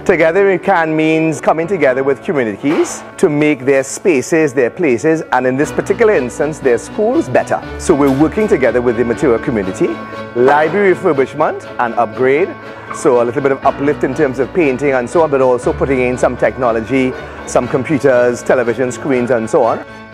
Together We Can means coming together with communities to make their spaces, their places, and in this particular instance, their schools better. So we're working together with the Matura community, library refurbishment and upgrade, so a little bit of uplift in terms of painting and so on, but also putting in some technology, some computers, television screens and so on.